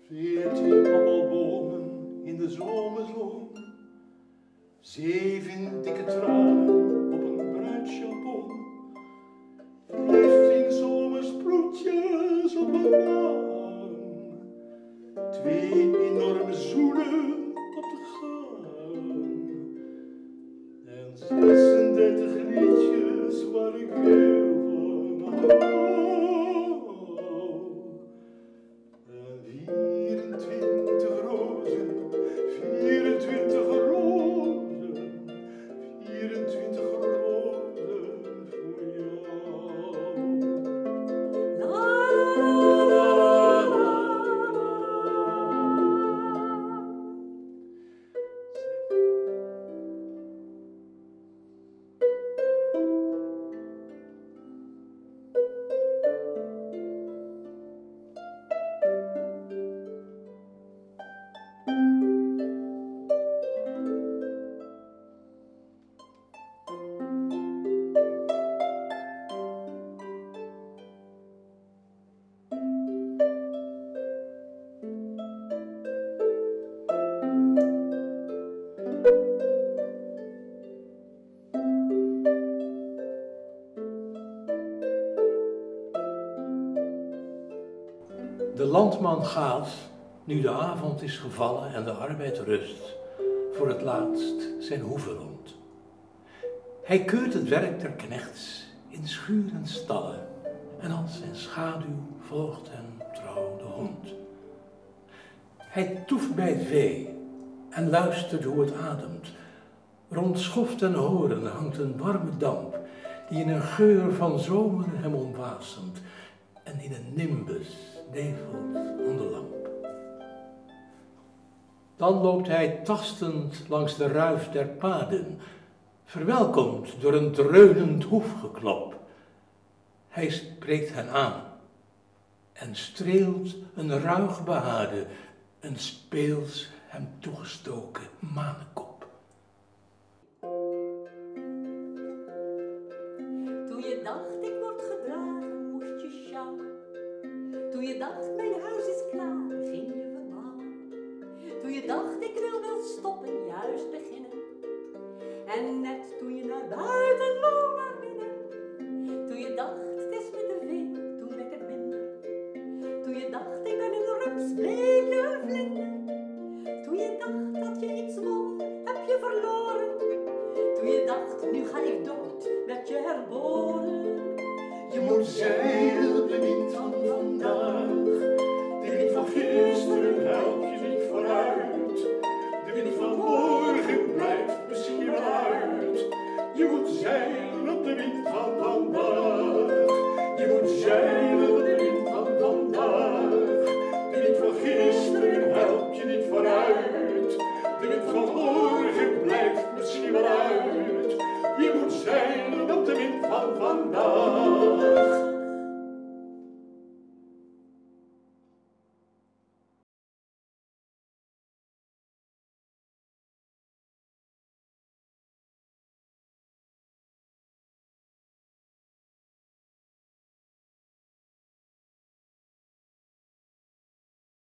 14 appelbomen in de zomerzon, 7 dikke tranen op een bruidsjapon, 15 zomersproetjes op een wang, 2 enorme zoenen op de gang en 36 liedjes waar ik heel van hou. En 24 rozen, 24 rozen, 24 rozen voor jou. De landman gaat, nu de avond is gevallen en de arbeid rust, voor het laatst zijn hoeve rond. Hij keurt het werk der knechts in schuur en stallen, en als zijn schaduw volgt hem trouw de hond. Hij toeft bij het vee en luistert hoe het ademt. Rond schoft en horen hangt een warme damp, die in een geur van zomer hem omwasemt en in een nimbus nevelt aan de lamp. Dan loopt hij tastend langs de ruif der paden, verwelkomd door een dreunend hoefgeklop. Hij spreekt hen aan en streelt een ruig behaarde, een speels hem toegestoken manenkop. Toen je dacht ik word gedragen, moest je sjouwen. Toen je dacht mijn huis is klaar, ging je verbouwen. Toen je dacht ik wil wel stoppen, juist beginnen. En net toen je naar buiten wou naar binnen. Toen je dacht het is me te veel, toen werd het minder. Toen je dacht ik ben een rups, bleek je een vlinder. Toen je dacht dat je iets won, heb je verloren. Toen je dacht nu ga ik dood, werd je herboren. Je moet zeilen op de wind van vandaag. De wind van gisteren helpt je niet vooruit. De wind van morgen blijft misschien wel uit. Je moet zeilen op de wind van vandaag. Je moet zeilen.